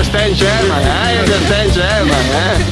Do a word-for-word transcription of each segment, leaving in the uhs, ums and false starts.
understand German, I understand German, eh?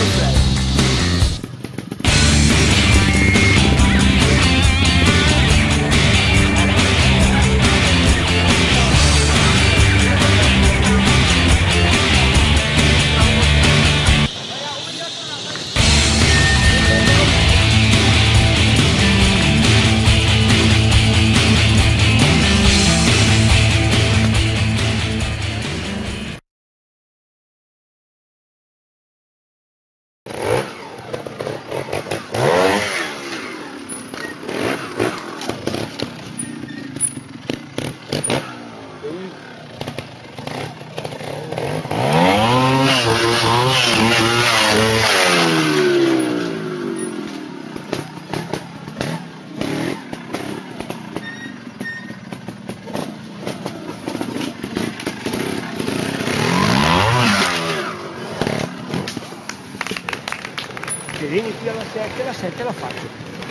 Se vieni qui alla sette, alla sette la faccio.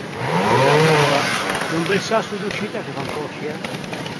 Un bel sasso d'uscita che fa un po' scia.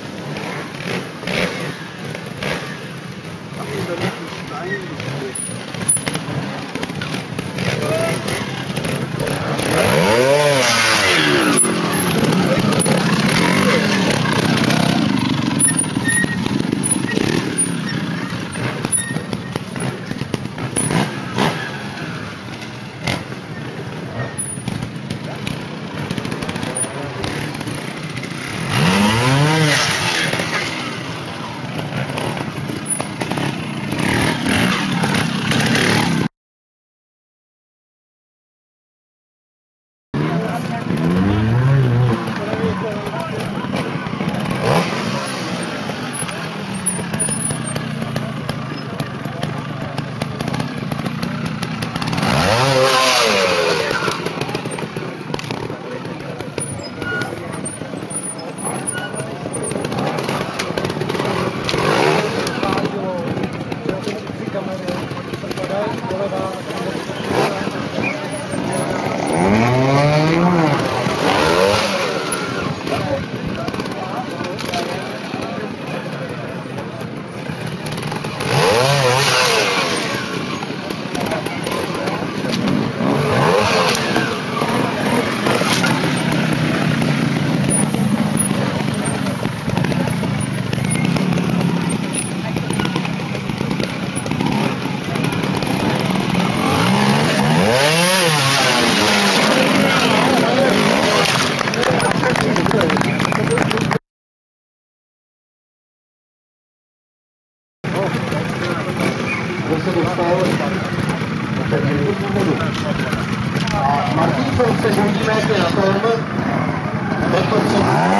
Martin se sentite na tom, dokonce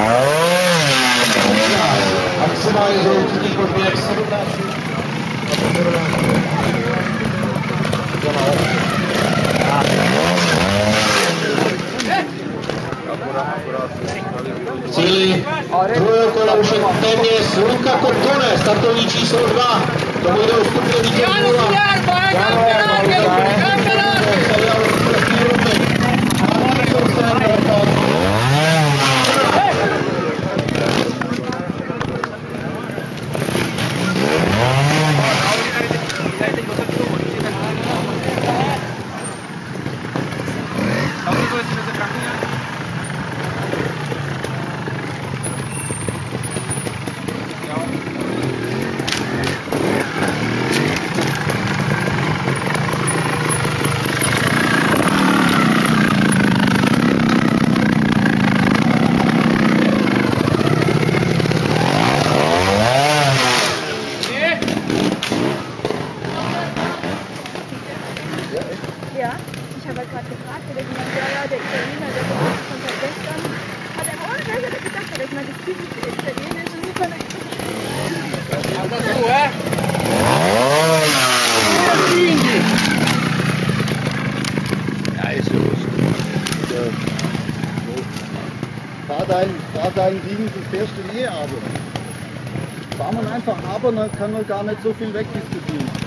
maximálně do určitých podmínek sedmnáct. Cíli druhého kola už je téměř Luka Kortone, startovní číslo dva. Tomu jde o stupně vítězů Ja, ich habe halt gerade gefragt, der jemand, ja, ja, der Italiener, der kommt von seit gestern, hat er auch gleich gedacht, dass ich mal das typische italienische super. Guarda tu, eh! Ja, ist los. Fahr dein, fahr dein Ding, du fährst du eh aber. Fahr man einfach aber, dann kann man gar nicht so viel wegdiskutieren.